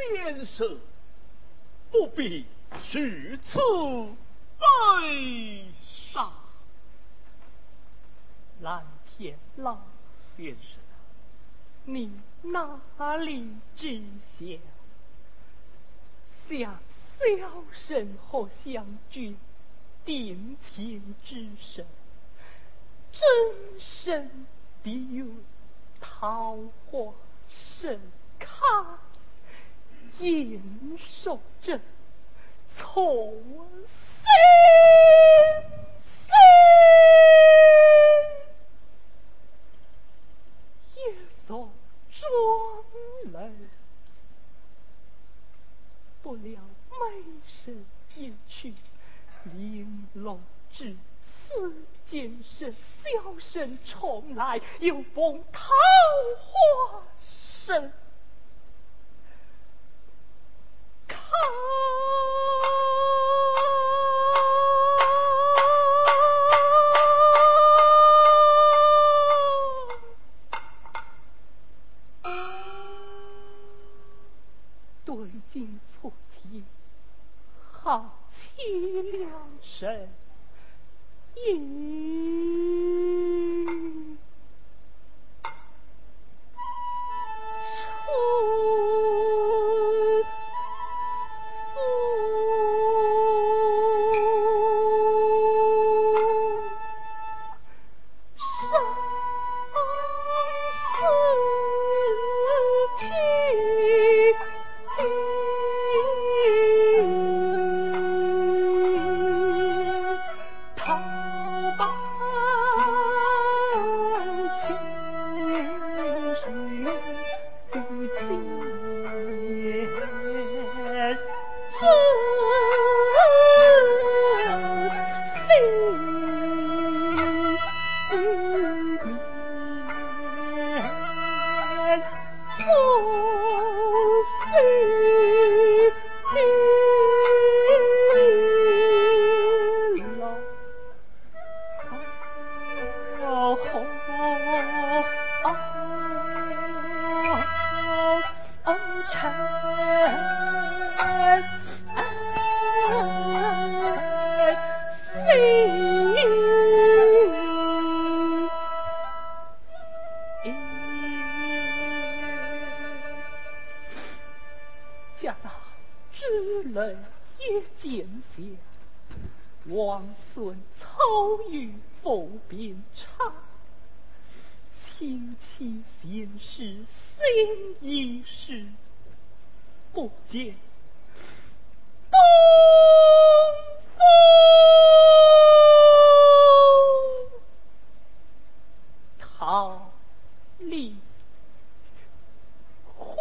先生，不必虚此悲伤。 蓝天老先生，你哪里知晓？像小神和湘君定情之深，真神的有桃花盛开，映射着从心也所壮泪，不料美神一去，玲珑至此今生，小生重来又逢桃花盛开。对镜错题，好凄凉神影家那之泪也渐下，王孙草于风边插，亲戚先世心已逝，不见东风桃李花。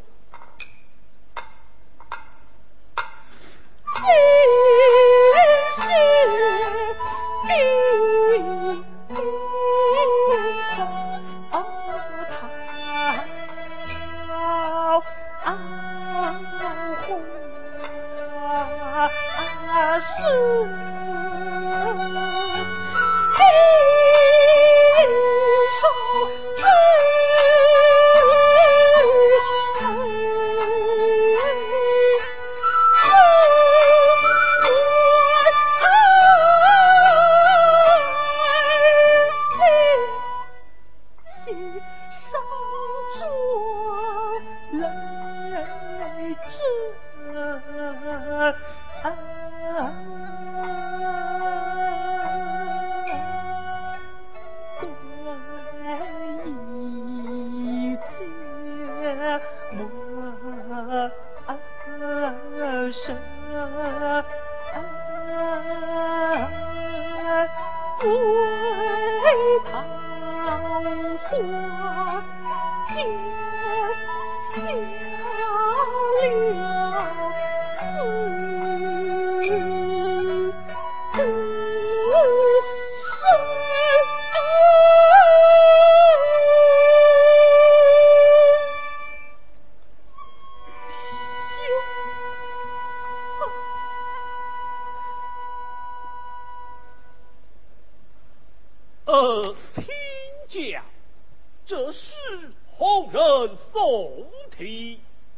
听讲，这是后人送题。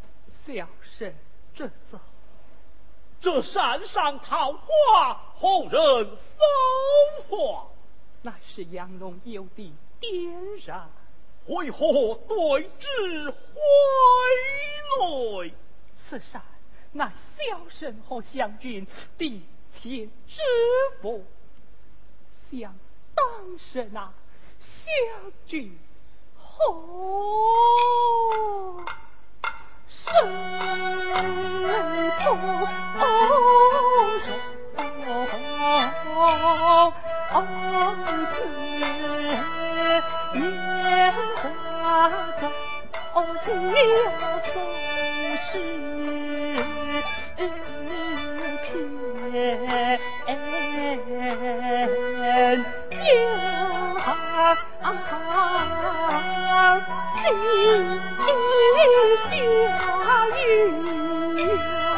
小生这走。 这山上桃花，后人搜画， 乃是杨龙有的点燃， 为何对之怀泪？ 此山乃小生和湘君地天之福，想当时啊，湘君何生不年华中相总是偏下雨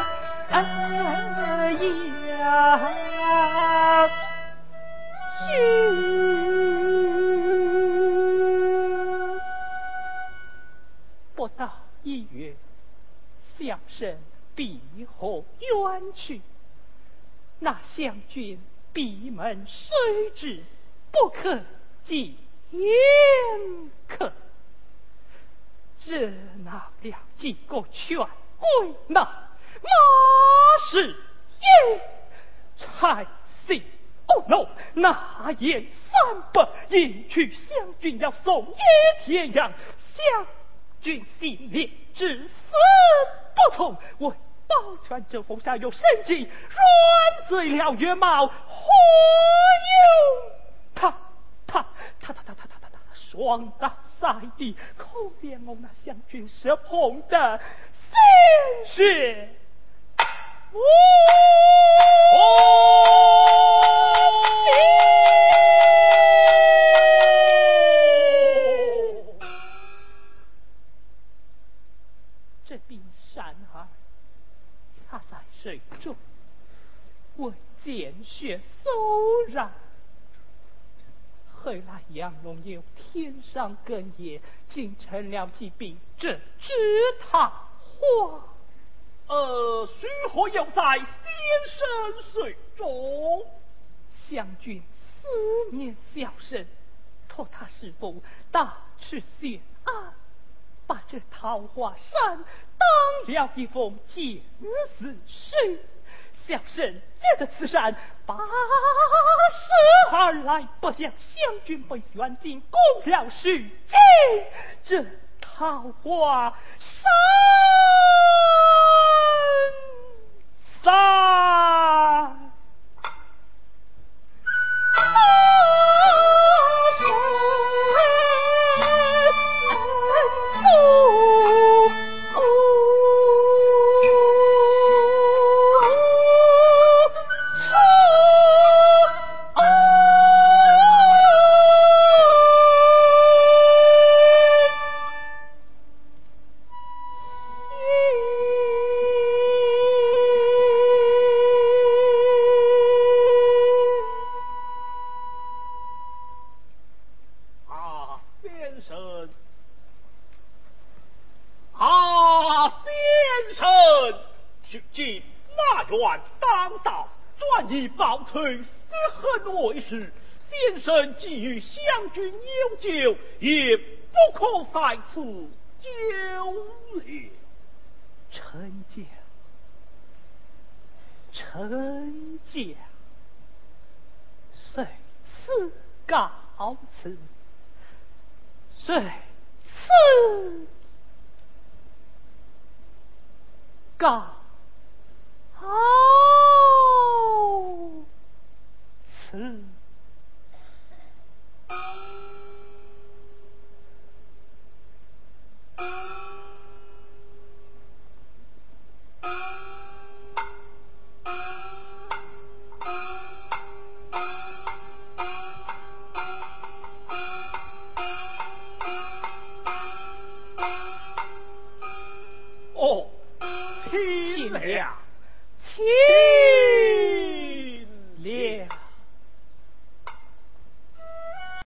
不到1月，小生必何远去？那湘君闭门虽至，不可见客。热闹了几个权贵，那马氏也才是哦 no， 那言300迎娶湘君要送野天阳，湘君心烈至死不从，为保全这后下有生机，软碎了月貌，何用双打在地，可怜我那湘君是碰的鲜血。这柄山儿插在水中，为见血肃然。后来杨龙有天上更也，竟成了几柄这枝桃花。 须何有在先生水中？ 湘君思念小生，托他师父大去县安，把这桃花山当了一封见死书。小生借着此山把事而来，不想湘君被选进攻了许京，这桃花山散。 先生既与湘君有旧，也不可在此久留。 臣家，遂此告辞，遂此告辞。 听了， 听